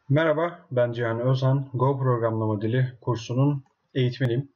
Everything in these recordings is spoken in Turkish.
Merhaba, ben Cihan Özhan. Go programlama dili kursunun eğitmeniyim.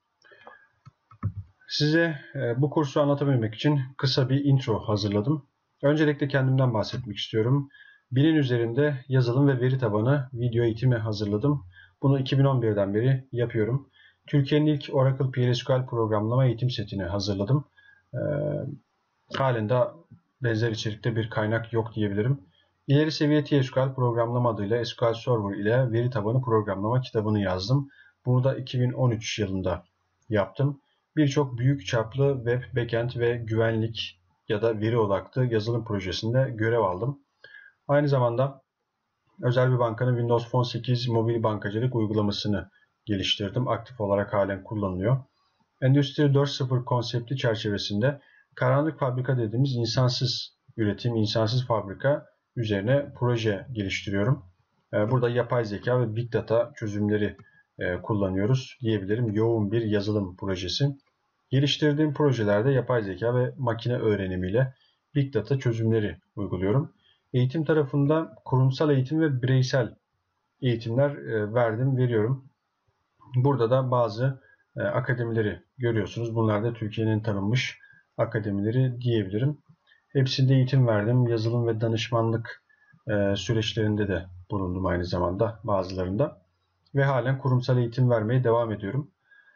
Size bu kursu anlatabilmek için kısa bir intro hazırladım. Öncelikle kendimden bahsetmek istiyorum. 1000'in üzerinde yazılım ve veri tabanı video eğitimi hazırladım. Bunu 2011'den beri yapıyorum. Türkiye'nin ilk Oracle PLSQL programlama eğitim setini hazırladım. Halen de benzer içerikte bir kaynak yok diyebilirim. İleri seviye TSQL programlama adıyla SQL Server ile veri tabanı programlama kitabını yazdım. Bunu da 2013 yılında yaptım. Birçok büyük çaplı web, backend ve güvenlik ya da veri odaklı yazılım projesinde görev aldım. Aynı zamanda özel bir bankanın Windows Phone 8 mobil bankacılık uygulamasını geliştirdim. Aktif olarak halen kullanılıyor. Endüstri 4.0 konsepti çerçevesinde karanlık fabrika dediğimiz insansız üretim, insansız fabrika üzerine proje geliştiriyorum. Burada yapay zeka ve big data çözümleri kullanıyoruz diyebilirim. Yoğun bir yazılım projesi. Geliştirdiğim projelerde yapay zeka ve makine öğrenimiyle big data çözümleri uyguluyorum. Eğitim tarafında kurumsal eğitim ve bireysel eğitimler veriyorum. Burada da bazı akademileri görüyorsunuz. Bunlar da Türkiye'nin tanınmış akademileri diyebilirim. Hepsinde eğitim verdim. Yazılım ve danışmanlık süreçlerinde de bulundum aynı zamanda bazılarında. Ve halen kurumsal eğitim vermeye devam ediyorum.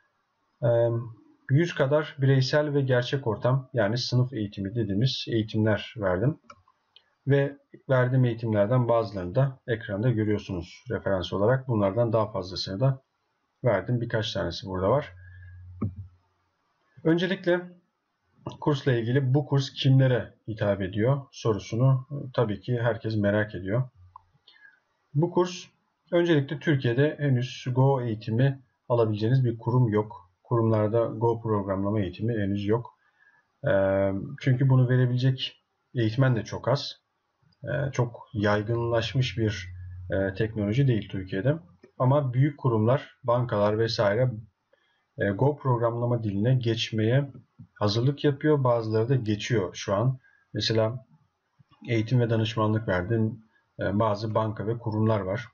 100 kadar bireysel ve gerçek ortam yani sınıf eğitimi dediğimiz eğitimler verdim. Ve verdiğim eğitimlerden bazılarını da ekranda görüyorsunuz referans olarak. Bunlardan daha fazlasını da verdim. Birkaç tanesi burada var. Öncelikle kursla ilgili bu kurs kimlere hitap ediyor sorusunu tabii ki herkes merak ediyor. Bu kurs öncelikle Türkiye'de henüz Go eğitimi alabileceğiniz bir kurum yok. Kurumlarda Go programlama eğitimi henüz yok. Çünkü bunu verebilecek eğitmen de çok az. Çok yaygınlaşmış bir teknoloji değil Türkiye'de. Ama büyük kurumlar, bankalar vesaire Go programlama diline geçmeye hazırlık yapıyor. Bazıları da geçiyor şu an. Mesela eğitim ve danışmanlık verdiğim bazı banka ve kurumlar var.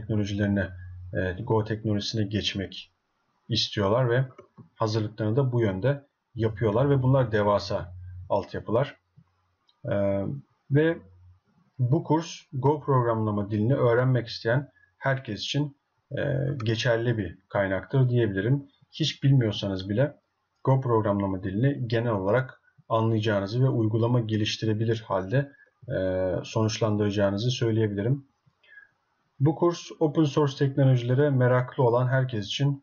Go teknolojisine geçmek istiyorlar ve hazırlıklarını da bu yönde yapıyorlar ve bunlar devasa altyapılar. Ve bu kurs Go programlama dilini öğrenmek isteyen herkes için geçerli bir kaynaktır diyebilirim. Hiç bilmiyorsanız bile Go programlama dilini genel olarak anlayacağınızı ve uygulama geliştirebilir halde sonuçlandıracağınızı söyleyebilirim. Bu kurs open source teknolojilere meraklı olan herkes için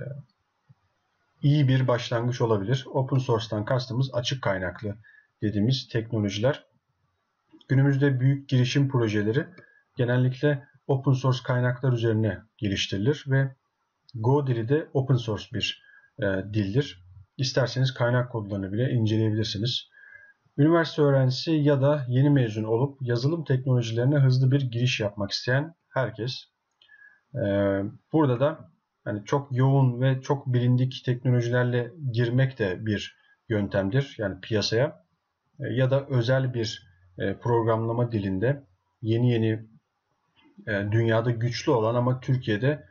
iyi bir başlangıç olabilir. Open source'tan kastımız açık kaynaklı dediğimiz teknolojiler. Günümüzde büyük girişim projeleri genellikle open source kaynaklar üzerine geliştirilir ve Go dili de open source bir dildir. İsterseniz kaynak kodlarını bile inceleyebilirsiniz. Üniversite öğrencisi ya da yeni mezun olup yazılım teknolojilerine hızlı bir giriş yapmak isteyen herkes. Burada da hani çok yoğun ve çok bilindik teknolojilerle girmek de bir yöntemdir. Yani piyasaya ya da özel bir programlama dilinde yeni dünyada güçlü olan ama Türkiye'de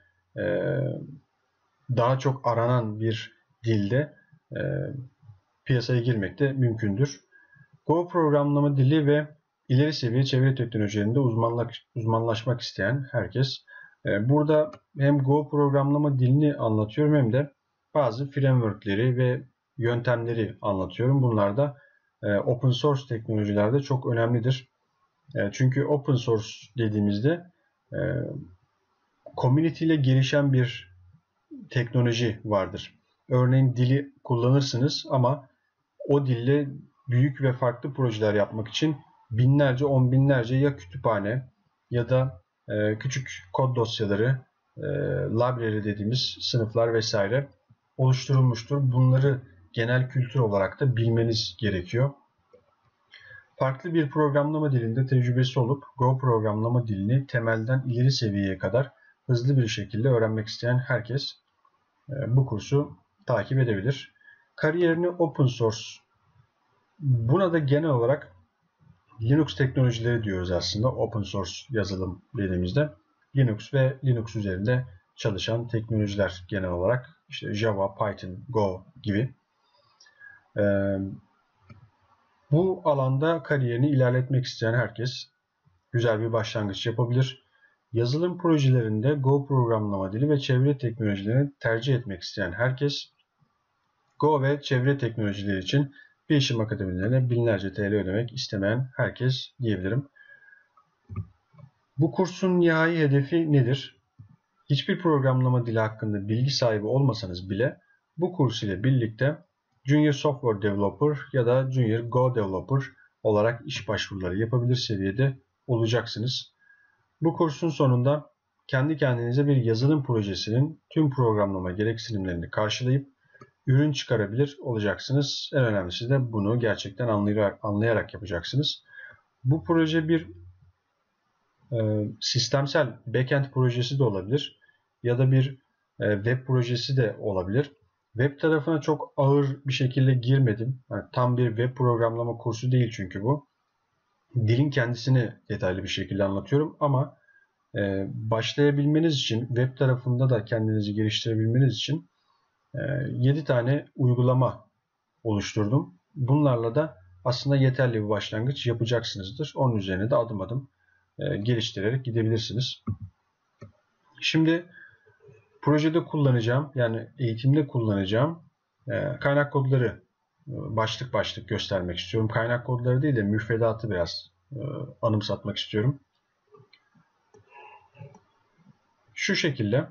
daha çok aranan bir dilde piyasaya girmek de mümkündür. Go programlama dili ve ileri seviye çevre teknolojilerinde uzmanlaşmak isteyen herkes. Burada hem Go programlama dilini anlatıyorum hem de bazı frameworkleri ve yöntemleri anlatıyorum. Bunlar da open source teknolojilerde çok önemlidir. Çünkü open source dediğimizde community ile gelişen bir teknoloji vardır. Örneğin dili kullanırsınız ama o dille büyük ve farklı projeler yapmak için binlerce, on binlerce ya kütüphane ya da küçük kod dosyaları, library dediğimiz sınıflar vesaire oluşturulmuştur. Bunları genel kültür olarak da bilmeniz gerekiyor. Farklı bir programlama dilinde tecrübesi olup Go programlama dilini temelden ileri seviyeye kadar hızlı bir şekilde öğrenmek isteyen herkes bu kursu takip edebilir. Kariyerini open source, buna da genel olarak Linux teknolojileri diyoruz aslında open source yazılım dediğimizde. Linux ve Linux üzerinde çalışan teknolojiler genel olarak. İşte Java, Python, Go gibi. Bu alanda kariyerini ilerletmek isteyen herkes güzel bir başlangıç yapabilir. Yazılım projelerinde Go programlama dili ve çevre teknolojilerini tercih etmek isteyen herkes Go ve çevre teknolojileri için bilişim akademilerine binlerce TL ödemek istemeyen herkes diyebilirim. Bu kursun nihai hedefi nedir? Hiçbir programlama dili hakkında bilgi sahibi olmasanız bile bu kurs ile birlikte Junior Software Developer ya da Junior Go Developer olarak iş başvuruları yapabilir seviyede olacaksınız. Bu kursun sonunda kendi kendinize bir yazılım projesinin tüm programlama gereksinimlerini karşılayıp ürün çıkarabilir olacaksınız. En önemlisi de bunu gerçekten anlayarak yapacaksınız. Bu proje bir sistemsel backend projesi de olabilir ya da bir web projesi de olabilir. Web tarafına çok ağır bir şekilde girmedim. Yani tam bir web programlama kursu değil çünkü bu. Dilin kendisini detaylı bir şekilde anlatıyorum ama başlayabilmeniz için, web tarafında da kendinizi geliştirebilmeniz için 7 tane uygulama oluşturdum. Bunlarla da aslında yeterli bir başlangıç yapacaksınızdır. Onun üzerine de adım adım geliştirerek gidebilirsiniz. Şimdi projede kullanacağım, yani eğitimde kullanacağım kaynak kodları başlık başlık göstermek istiyorum. Kaynak kodları değil de müfredatı biraz anımsatmak istiyorum. Şu şekilde.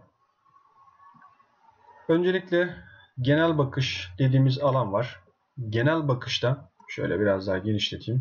Öncelikle genel bakış dediğimiz alan var. Genel bakışta şöyle biraz daha genişleteyim.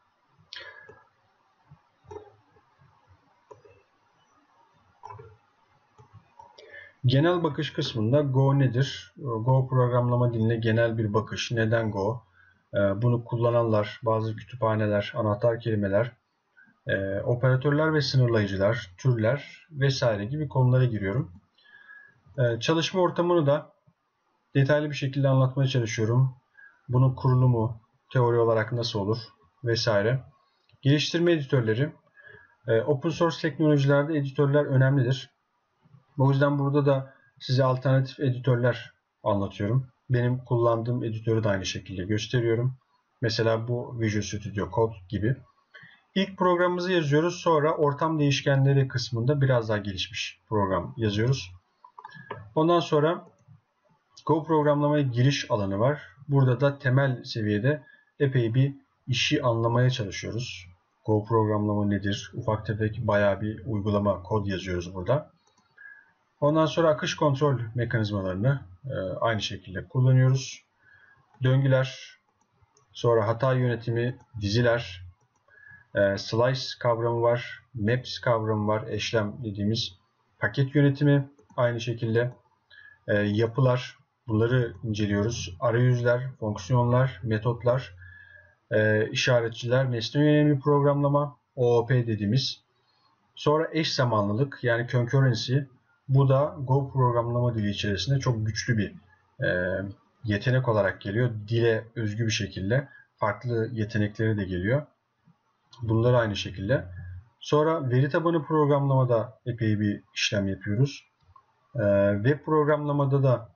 Genel bakış kısmında Go nedir? Go programlama diline genel bir bakış. Neden Go? Bunu kullananlar, bazı kütüphaneler, anahtar kelimeler, operatörler ve sınırlayıcılar, türler vesaire gibi konulara giriyorum. Çalışma ortamını da detaylı bir şekilde anlatmaya çalışıyorum. Bunun kurulumu, teori olarak nasıl olur vesaire. Geliştirme editörleri. Open source teknolojilerde editörler önemlidir. O yüzden burada da size alternatif editörler anlatıyorum. Benim kullandığım editörü de aynı şekilde gösteriyorum. Mesela bu Visual Studio Code gibi. İlk programımızı yazıyoruz. Sonra ortam değişkenleri kısmında biraz daha gelişmiş program yazıyoruz. Ondan sonra Go programlamaya giriş alanı var. Burada da temel seviyede epey bir işi anlamaya çalışıyoruz. Go programlama nedir? Ufak tefek bayağı bir uygulama, kod yazıyoruz burada. Ondan sonra akış kontrol mekanizmalarını aynı şekilde kullanıyoruz. Döngüler, sonra hata yönetimi, diziler, slice kavramı var, maps kavramı var, eşlem dediğimiz paket yönetimi aynı şekilde, yapılar, bunları inceliyoruz. Arayüzler, fonksiyonlar, metotlar, işaretçiler, nesne yönelimli programlama, OOP dediğimiz. Sonra eş zamanlılık yani concurrency. Bu da Go programlama dili içerisinde çok güçlü bir yetenek olarak geliyor. Dile özgü bir şekilde farklı yetenekleri de geliyor. Bunlar aynı şekilde. Sonra veri tabanı programlamada epey bir işlem yapıyoruz. Web programlamada da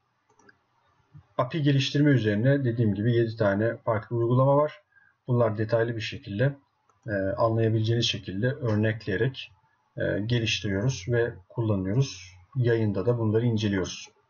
API geliştirme üzerine dediğim gibi 7 tane farklı uygulama var. Bunlar detaylı bir şekilde anlayabileceğiniz şekilde örnekleyerek geliştiriyoruz ve kullanıyoruz. Yayında da bunları inceliyoruz.